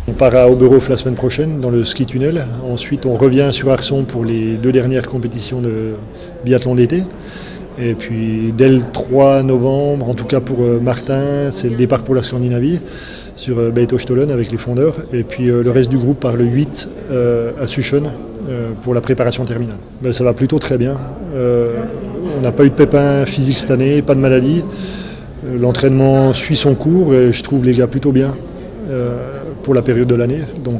On part à Oberhof la semaine prochaine dans le ski tunnel. Ensuite, on revient sur Arson pour les 2 dernières compétitions de biathlon d'été. Et puis dès le 3 novembre, en tout cas pour Martin, c'est le départ pour la Scandinavie sur Beitostølen avec les fondeurs. Et puis le reste du groupe part le 8 à Suchen pour la préparation terminale. Ben, ça va plutôt très bien. On n'a pas eu de pépins physiques cette année, pas de maladie. L'entraînement suit son cours et je trouve les gars plutôt bien pour la période de l'année. Donc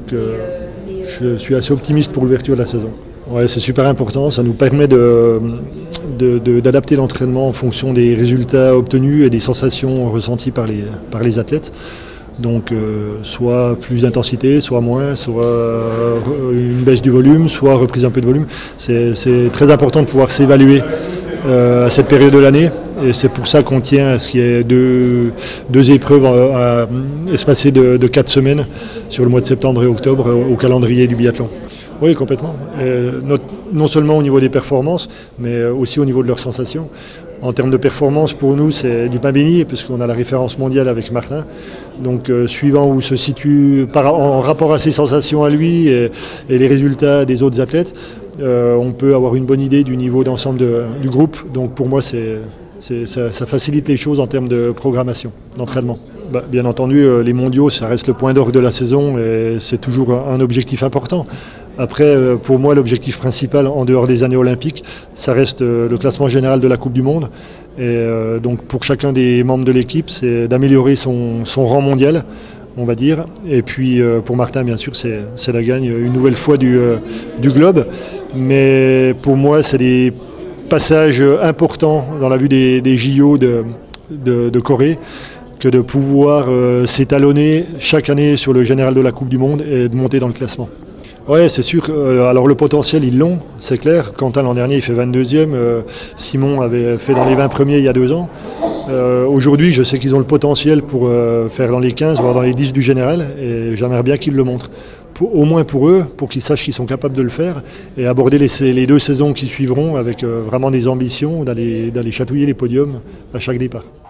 je suis assez optimiste pour l'ouverture de la saison. Ouais, c'est super important, ça nous permet d'adapter l'entraînement en fonction des résultats obtenus et des sensations ressenties par les athlètes. Donc soit plus d'intensité, soit moins, soit une baisse du volume, soit reprise un peu de volume. C'est très important de pouvoir s'évaluer à cette période de l'année et c'est pour ça qu'on tient à ce qu'il y ait deux épreuves espacées de 4 semaines sur le mois de septembre et octobre au calendrier du biathlon. Oui, complètement. Non seulement au niveau des performances, mais aussi au niveau de leurs sensations. En termes de performance, pour nous, c'est du pain béni, puisqu'on a la référence mondiale avec Martin. Donc, suivant où se situe, en rapport à ses sensations à lui et les résultats des autres athlètes, on peut avoir une bonne idée du niveau d'ensemble du groupe. Donc, pour moi, ça facilite les choses en termes de programmation, d'entraînement. Bien entendu, les mondiaux, ça reste le point d'orgue de la saison et c'est toujours un objectif important. Après, pour moi, l'objectif principal, en dehors des années olympiques, ça reste le classement général de la Coupe du Monde. Et donc, pour chacun des membres de l'équipe, c'est d'améliorer son rang mondial, on va dire. Et puis, pour Martin, bien sûr, c'est la gagne une nouvelle fois du globe. Mais pour moi, c'est des passages importants dans la vue des JO de Corée, que de pouvoir s'étalonner chaque année sur le général de la Coupe du Monde et de monter dans le classement. Oui, c'est sûr. Alors le potentiel, ils l'ont, c'est clair. Quentin, l'an dernier, il fait 22e. Simon avait fait dans les 20 premiers il y a 2 ans. Aujourd'hui, je sais qu'ils ont le potentiel pour faire dans les 15, voire dans les 10 du général. Et j'aimerais bien qu'ils le montrent. Au moins pour eux, pour qu'ils sachent qu'ils sont capables de le faire. Et aborder les 2 saisons qui suivront avec vraiment des ambitions d'aller chatouiller les podiums à chaque départ.